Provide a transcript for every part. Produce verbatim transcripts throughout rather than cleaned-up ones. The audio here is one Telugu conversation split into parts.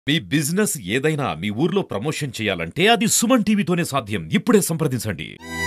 మీ బిజినెస్ ఏదైనా మీ ఊర్లో ప్రమోషన్ చేయాలంటే అది సుమన్ టీవీతోనే సాధ్యం. ఇప్పుడే సంప్రదించండి.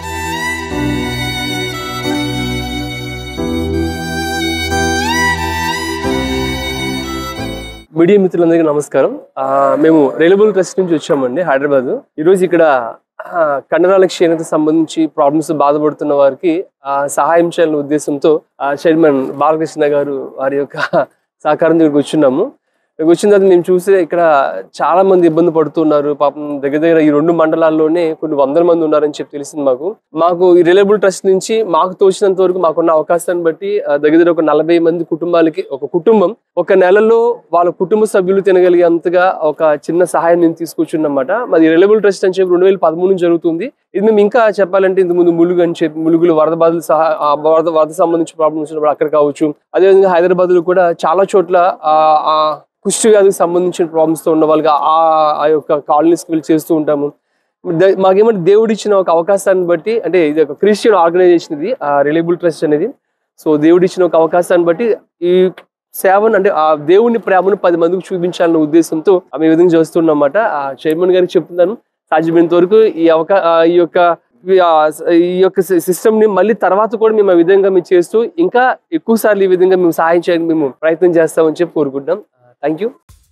మీడియా మిత్రులందరికీ నమస్కారం. మేము రైల్వే ట్రస్ట్ నుంచి వచ్చామండి హైదరాబాద్. ఈరోజు ఇక్కడ కండరాల క్షీణతకు సంబంధించి ప్రాబ్లమ్స్ బాధపడుతున్న వారికి సహాయం చేయాలనే ఉద్దేశంతో చైర్మన్ బాలకృష్ణ గారు వారి యొక్క సహకారం దగ్గరికి వచ్చున్నాము. వచ్చిన తర్వాత మేము చూస్తే ఇక్కడ చాలా మంది ఇబ్బంది పడుతున్నారు. పాపం దగ్గర దగ్గర ఈ రెండు మండలాల్లోనే కొన్ని వందల మంది ఉన్నారని చెప్పి తెలిసింది మాకు. మాకు ఈ రిలయబుల్ ట్రస్ట్ నుంచి మాకు తోచినంత వరకు మాకున్న అవకాశాన్ని బట్టి దగ్గర దగ్గర ఒక నలభై మంది కుటుంబాలకి ఒక కుటుంబం ఒక నెలలో వాళ్ళ కుటుంబ సభ్యులు తినగలిగేంతగా ఒక చిన్న సహాయం మేము తీసుకొచ్చున్నమాట. మాది రిలయబుల్ ట్రస్ట్ అని చెప్పి రెండు వేల పదమూడు జరుగుతుంది. ఇది మేము ఇంకా చెప్పాలంటే ఇంత ముందు ములుగు అని చెప్పి ములుగులు వరద బాధలు సహా వరద వరద సంబంధించిన ప్రాబ్లమ్స్ ఉన్నప్పుడు అక్కడ కావచ్చు. అదేవిధంగా హైదరాబాద్ లో కూడా చాలా చోట్ల ఆ కుష్టి వ్యాధికి సంబంధించిన ప్రాబ్లమ్స్తో ఉన్న వాళ్ళకి ఆ ఆ యొక్క కాలనీస్కి వెళ్ళి చేస్తూ ఉంటాము. మాకేమంటే దేవుడు ఇచ్చిన ఒక అవకాశాన్ని బట్టి, అంటే ఇది ఒక క్రిస్టియన్ ఆర్గనైజేషన్ ఇది ఆ రిలయబుల్ ట్రస్ట్ అనేది. సో దేవుడు ఇచ్చిన ఒక అవకాశాన్ని బట్టి ఈ సేవను, అంటే ఆ దేవుని ప్రేమను పది మందికి చూపించాలన్న ఉద్దేశంతో ఆమె ఈ విధంగా చేస్తున్నమాట. ఆ చైర్మన్ గారికి చెప్తున్నాను, సాధ్యమైనంత వరకు ఈ అవకా ఈ యొక్క ఈ యొక్క సిస్టమ్ ని మళ్ళీ తర్వాత కూడా మేము ఆ విధంగా మేము చేస్తూ ఇంకా ఎక్కువ సార్లు ఈ విధంగా మేము సహాయం చేయడానికి మేము ప్రయత్నం చేస్తామని చెప్పి కోరుకుంటాం. Thank you.